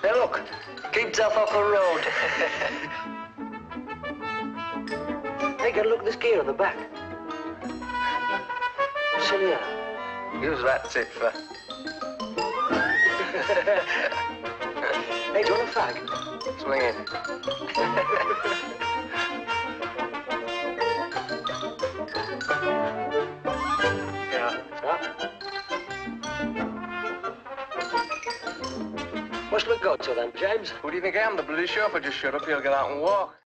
Hey, look. Keeps off the road. Hey, got a look at this gear on the back. See here. Use that tip for. Hey, do you want a fag? Swing in. Yeah. What's we got to then, James? Who do you think I am? The bloody chauffeur just shut up. He'll get out and walk.